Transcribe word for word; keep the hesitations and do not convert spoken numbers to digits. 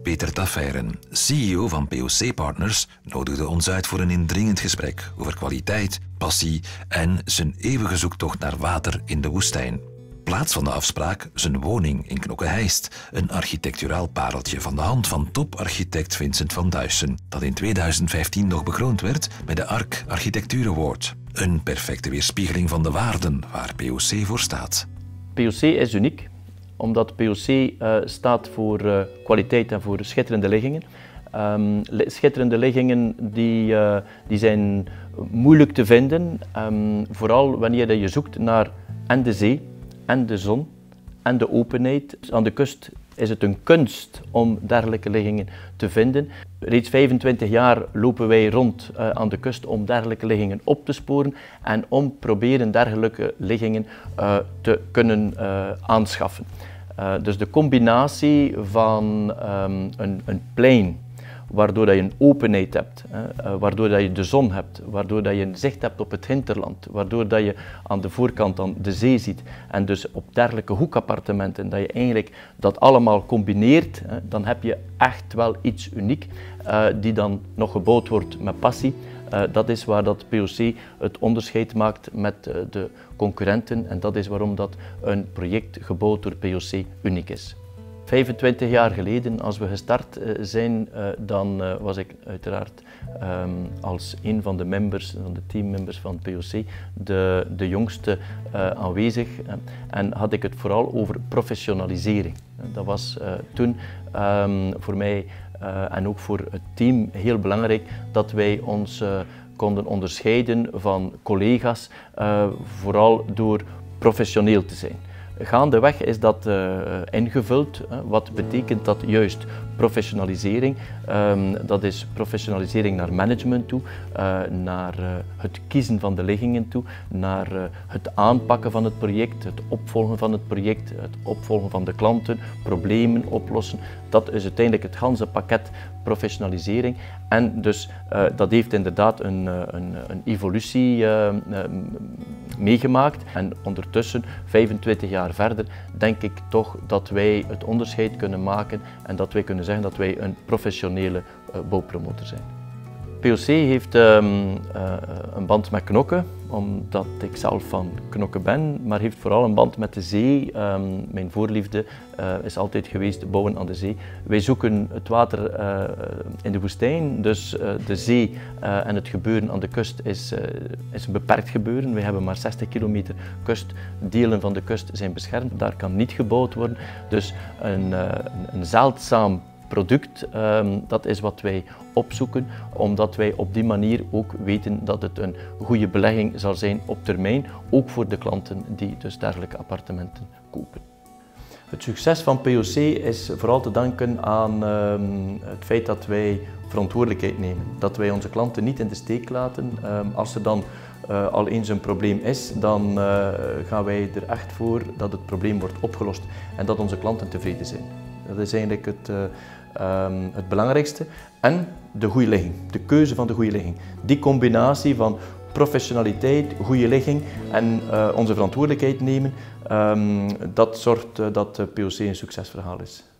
Peter Taffeiren, C E O van P O C Partners, nodigde ons uit voor een indringend gesprek over kwaliteit, passie en zijn eeuwige zoektocht naar water in de woestijn. Plaats van de afspraak zijn woning in Knokke-Heist, een architecturaal pareltje van de hand van toparchitect Vincent van Duyssen, dat in tweeduizend vijftien nog bekroond werd met de A R C Architectuur Award. Een perfecte weerspiegeling van de waarden waar P O C voor staat. P O C is uniek, omdat P O C uh, staat voor uh, kwaliteit en voor schitterende liggingen. Um, schitterende liggingen die, uh, die zijn moeilijk te vinden, um, vooral wanneer je zoekt naar en de zee, en de zon, en de openheid. Aan de kust is het een kunst om dergelijke liggingen te vinden. Reeds vijfentwintig jaar lopen wij rond uh, aan de kust om dergelijke liggingen op te sporen en om proberen dergelijke liggingen uh, te kunnen uh, aanschaffen. Uh, dus de combinatie van um, een, een plein, waardoor dat je een openheid hebt, hè, uh, waardoor dat je de zon hebt, waardoor dat je een zicht hebt op het hinterland, waardoor dat je aan de voorkant dan de zee ziet en dus op dergelijke hoekappartementen, dat je eigenlijk dat allemaal combineert, hè, dan heb je echt wel iets uniek, uh, die dan nog gebouwd wordt met passie. Uh, dat is waar dat P O C het onderscheid maakt met uh, de concurrenten en dat is waarom dat een project gebouwd door P O C uniek is. vijfentwintig jaar geleden, als we gestart uh, zijn, uh, dan uh, was ik uiteraard um, als een van de members, van de teammembers van P O C, de, de jongste uh, aanwezig uh, en had ik het vooral over professionalisering. Uh, dat was uh, toen um, voor mij uh, en ook voor het team heel belangrijk dat wij ons uh, konden onderscheiden van collega's, uh, vooral door professioneel te zijn. Gaandeweg is dat uh, ingevuld. Hè. Wat betekent dat juist professionalisering? Um, dat is professionalisering naar management toe, uh, naar uh, het kiezen van de liggingen toe, naar uh, het aanpakken van het project, het opvolgen van het project, het opvolgen van de klanten, problemen oplossen. Dat is uiteindelijk het ganse pakket professionalisering. En dus uh, dat heeft inderdaad een, een, een evolutie uh, uh, meegemaakt. En ondertussen, vijfentwintig jaar verder, denk ik toch dat wij het onderscheid kunnen maken en dat wij kunnen zeggen dat wij een professionele uh, bouwpromotor zijn. P O C heeft um, uh, een band met Knokke, omdat ik zelf van Knokke ben, maar heeft vooral een band met de zee. Um, mijn voorliefde uh, is altijd geweest bouwen aan de zee. Wij zoeken het water uh, in de woestijn, dus uh, de zee uh, en het gebeuren aan de kust is, uh, is een beperkt gebeuren. We hebben maar zestig kilometer kust, delen van de kust zijn beschermd, daar kan niet gebouwd worden. Dus een, uh, een zeldzaam product, um, dat is wat wij opzoeken, omdat wij op die manier ook weten dat het een goede belegging zal zijn op termijn, ook voor de klanten die dus dergelijke appartementen kopen. Het succes van P O C is vooral te danken aan um, het feit dat wij verantwoordelijkheid nemen, dat wij onze klanten niet in de steek laten. Um, als er dan uh, al eens een probleem is, dan uh, gaan wij er echt voor dat het probleem wordt opgelost en dat onze klanten tevreden zijn. Dat is eigenlijk het, uh, um, het belangrijkste. En de goede ligging, de keuze van de goede ligging. Die combinatie van professionaliteit, goede ligging en uh, onze verantwoordelijkheid nemen, um, dat zorgt uh, dat P O C een succesverhaal is.